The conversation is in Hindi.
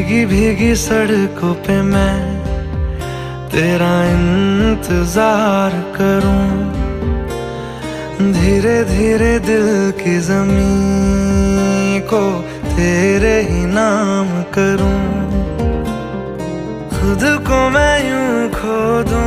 भीगी भीगी सड़कों पे मैं तेरा इंतजार करूं, धीरे धीरे दिल की ज़मीं को तेरे ही नाम करूं। खुद को मैं यूं खो दूं